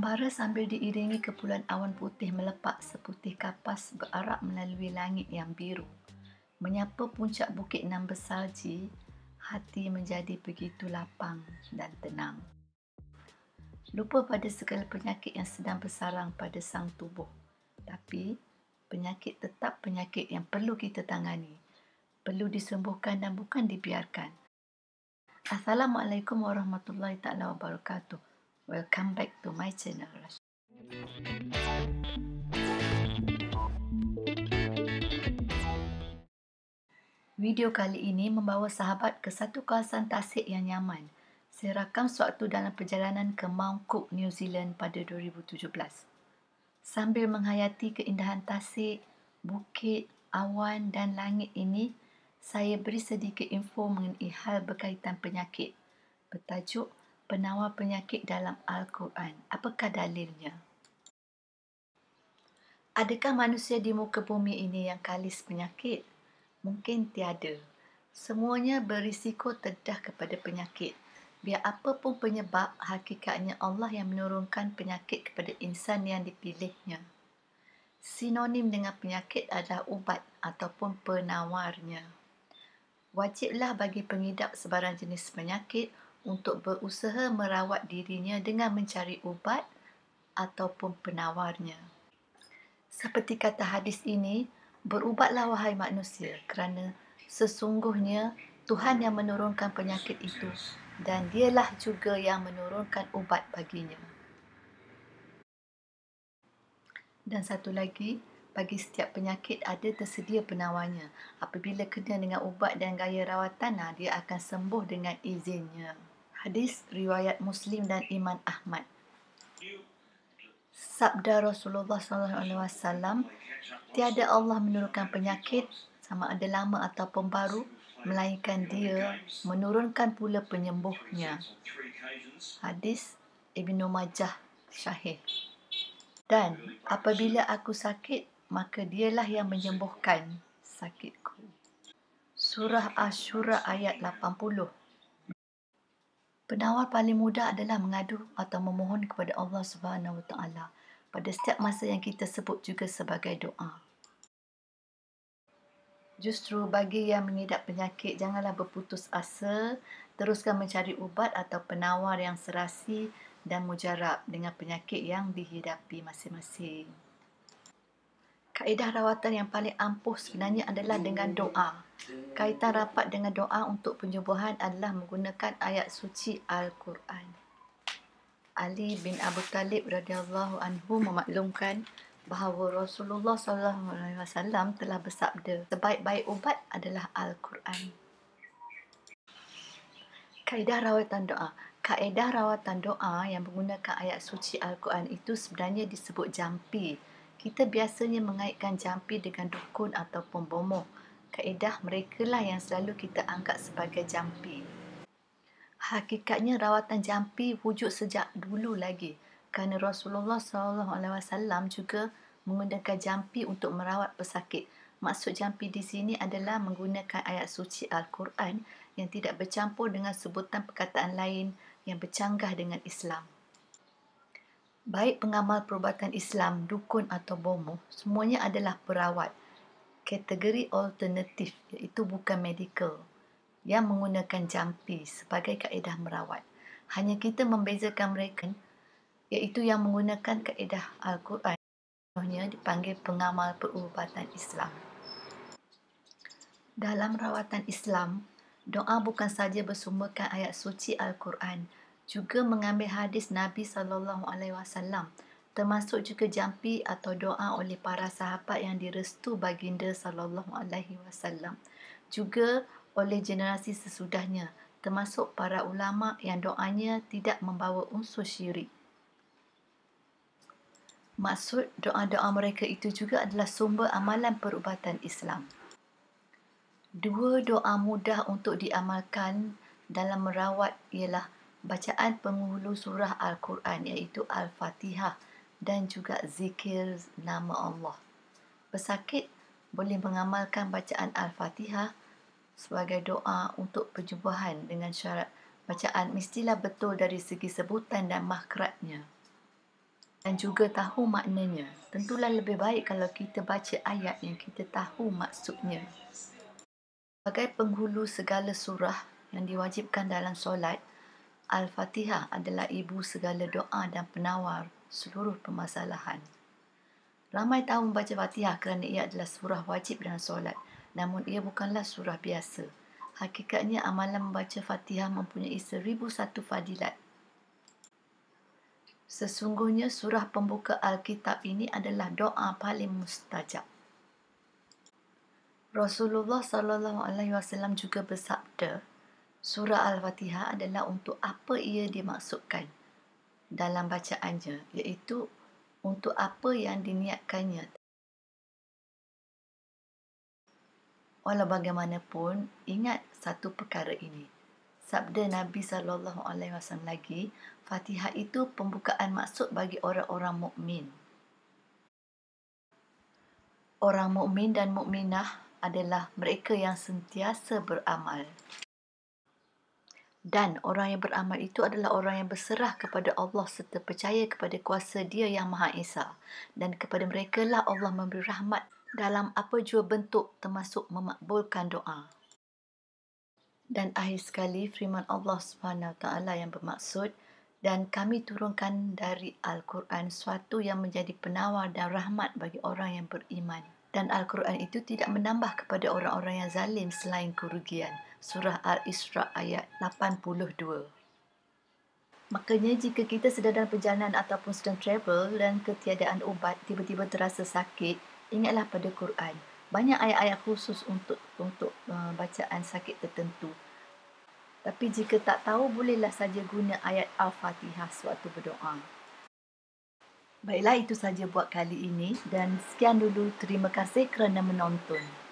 Bara sambil diiringi kepulan awan putih melepak seputih kapas berarak melalui langit yang biru. Menyapa puncak bukit nan bersalji, hati menjadi begitu lapang dan tenang. Lupa pada segala penyakit yang sedang bersarang pada sang tubuh. Tapi, penyakit tetap penyakit yang perlu kita tangani. Perlu disembuhkan dan bukan dibiarkan. Assalamualaikum warahmatullahi taala wabarakatuh. Welcome back to my channel. Video kali ini membawa sahabat ke satu kawasan tasik yang nyaman. Saya rakam sewaktu dalam perjalanan ke Mount Cook, New Zealand pada 2017. Sambil menghayati keindahan tasik, bukit, awan dan langit ini, saya beri sedikit info mengenai hal berkaitan penyakit. Bertajuk Penawar Penyakit dalam Al-Quran. Apakah dalilnya? Adakah manusia di muka bumi ini yang kalis penyakit? Mungkin tiada. Semuanya berisiko terdedah kepada penyakit. Biar apa pun penyebab, hakikatnya Allah yang menurunkan penyakit kepada insan yang dipilihnya. Sinonim dengan penyakit adalah ubat ataupun penawarnya. Wajiblah bagi pengidap sebarang jenis penyakit untuk berusaha merawat dirinya dengan mencari ubat ataupun penawarnya. Seperti kata hadis ini, berubatlah wahai manusia kerana sesungguhnya Tuhan yang menurunkan penyakit itu dan dialah juga yang menurunkan ubat baginya. Dan satu lagi, bagi setiap penyakit ada tersedia penawarnya. Apabila kena dengan ubat dan gaya rawatan, dia akan sembuh dengan izinnya. Hadis riwayat Muslim dan Imam Ahmad. Sabda Rasulullah SAW, tiada Allah menurunkan penyakit sama ada lama ataupun baru, melainkan Dia menurunkan pula penyembuhnya. Hadis Ibnu Majah Sahih. Dan apabila aku sakit, maka Dialah yang menyembuhkan sakitku. Surah Asy-Syura ayat 80. Penawar paling mudah adalah mengadu atau memohon kepada Allah Subhanahu Wa Taala pada setiap masa yang kita sebut juga sebagai doa. Justru bagi yang mengidap penyakit, janganlah berputus asa, teruskan mencari ubat atau penawar yang serasi dan mujarab dengan penyakit yang dihidapi masing-masing. Kaedah rawatan yang paling ampuh sebenarnya adalah dengan doa. Kaitan rapat dengan doa untuk penyembuhan adalah menggunakan ayat suci Al-Quran. Ali bin Abu Talib radhiyallahu anhu memaklumkan bahawa Rasulullah SAW telah bersabda, sebaik-baik ubat adalah Al-Quran. Kaedah rawatan doa. Kaedah rawatan doa yang menggunakan ayat suci Al-Quran itu sebenarnya disebut jampi. Kita biasanya mengaitkan jampi dengan dukun ataupun bomoh. Kaedah mereka lah yang selalu kita anggap sebagai jampi. Hakikatnya rawatan jampi wujud sejak dulu lagi. Kerana Rasulullah SAW juga menggunakan jampi untuk merawat pesakit. Maksud jampi di sini adalah menggunakan ayat suci Al-Quran yang tidak bercampur dengan sebutan perkataan lain yang bercanggah dengan Islam. Baik pengamal perubatan Islam, dukun atau bomoh, semuanya adalah perawat. Kategori alternatif iaitu bukan medical yang menggunakan jampi sebagai kaedah merawat. Hanya kita membezakan mereka iaitu yang menggunakan kaedah Al-Quran, contohnya dipanggil pengamal perubatan Islam. Dalam rawatan Islam, doa bukan sahaja bersumberkan ayat suci Al-Quran, juga mengambil hadis Nabi SAW, termasuk juga jampi atau doa oleh para sahabat yang direstu baginda SAW, juga oleh generasi sesudahnya, termasuk para ulama yang doanya tidak membawa unsur syirik. Maksud doa-doa mereka itu juga adalah sumber amalan perubatan Islam. Dua doa mudah untuk diamalkan dalam merawat ialah bacaan penghulu surah Al-Quran iaitu Al-Fatihah dan juga zikir nama Allah. Pesakit boleh mengamalkan bacaan Al-Fatihah sebagai doa untuk penyembuhan dengan syarat bacaan mestilah betul dari segi sebutan dan makhrajnya. dan juga tahu maknanya. Tentulah lebih baik kalau kita baca ayat yang kita tahu maksudnya. Sebagai penghulu segala surah yang diwajibkan dalam solat, Al-Fatihah adalah ibu segala doa dan penawar seluruh permasalahan. Ramai tahu membaca Fatihah kerana ia adalah surah wajib dalam solat, namun ia bukanlah surah biasa. Hakikatnya amalan membaca Fatihah mempunyai 1001 fadilat. Sesungguhnya surah pembuka Alkitab ini adalah doa paling mustajab. Rasulullah SAW juga bersabda, surah Al-Fatihah adalah untuk apa ia dimaksudkan dalam bacaannya, iaitu untuk apa yang diniatkannya. Walau bagaimanapun, ingat satu perkara ini. Sabda Nabi SAW lagi, Fatihah itu pembukaan maksud bagi orang-orang mukmin. Orang mukmin dan mukminah adalah mereka yang sentiasa beramal. Dan orang yang beramal itu adalah orang yang berserah kepada Allah serta percaya kepada kuasa Dia yang Maha Esa. Dan kepada mereka lah Allah memberi rahmat dalam apa jua bentuk, termasuk memakbulkan doa. Dan akhir sekali firman Allah SWT yang bermaksud, dan kami turunkan dari Al-Quran suatu yang menjadi penawar dan rahmat bagi orang yang beriman. Dan Al-Quran itu tidak menambah kepada orang-orang yang zalim selain kerugian. Surah Al-Isra ayat 82. Makanya jika kita sedang dalam perjalanan ataupun sedang travel dan ketiadaan ubat, tiba-tiba terasa sakit, ingatlah pada Quran. Banyak ayat-ayat khusus untuk bacaan sakit tertentu. Tapi jika tak tahu, bolehlah saja guna ayat Al-Fatihah sewaktu berdoa. Baiklah, itu saja buat kali ini dan sekian dulu. Terima kasih kerana menonton.